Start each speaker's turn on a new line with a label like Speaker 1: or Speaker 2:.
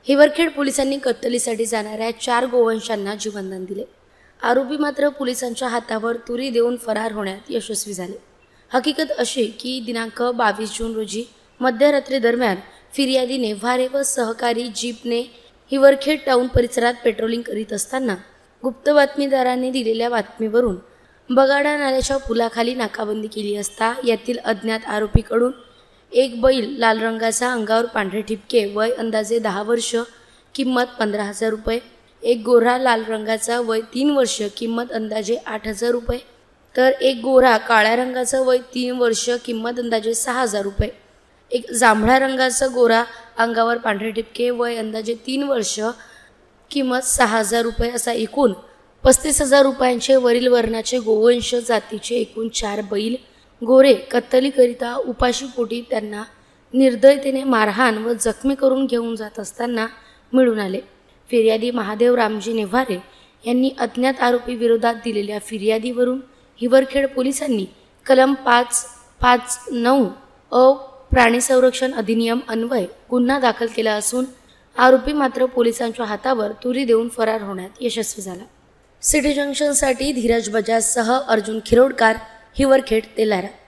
Speaker 1: हिवरखेड पोलिसांनी कत्तलीसाठी जाणाऱ्या 4 गोवंशांना जीवनदान दिले। आरोपी मात्र पोलिसांच्या हातावर तुरी देऊन फरार होण्यात यशस्वी झाले। हकीकत अशी की दिनांक 22 जून रोजी मध्यरात्री दरम्यान फिर्यादीने व्हारे व सहकारी जीपने हिवरखेड टाउन परिसरात पेट्रोलिंग करीत असताना गुप्त बातमीदारांनी दिलेल्या बातमीवरून बगाडा नाल्याच्या पुलाखाली नाकाबंदी केली असता यातील अज्ञात आरोपीकडून एक बैल लाल रंगाचा, अंगावर पांढरे ठिपके, वय अंदाजे 10 वर्ष, किंमत 15,000 रुपये, एक गोरा लाल रंगाचा, वय 3 वर्ष, किंमत अंदाजे 8,000 रुपये, तर एक गोरा काळ्या रंगाचा, वय 3 वर्ष, किंमत अंदाजे 6,000 रुपये, एक जांभळा रंगाचा गोरा, अंगावर पांढरे ठिपके, वय अंदाजे 3 वर्ष, किंमत 6,000 रुपये असा एकूण 35,000 रुपयांचे वरील वर्णाचे गोवंश जातीचे एकूण 4 बैल गोरे कत्तलीकरिता उपाशीपोटी त्यांना निर्दयतेने मारहाण व जखमी करून घेऊन जात असताना मिळून आले। फिर्यादी महादेव रामजी नेव्हारे यांनी अज्ञात आरोपी विरोधात दिलेल्या फिर्यादीवरून हिवरखेड पोलिसांनी कलम 559 अ प्राणी संरक्षण अधिनियम अन्वय गुन्हा दाखल केला असून आरोपी मात्र पोलिसांच्या हातावर तुरी देऊन फरार होण्यात यशस्वी झाला। सिटी जंक्शनसाठी धीरज बजाजसह अर्जुन खिरोडकर, हिवरखेड, तेलारा।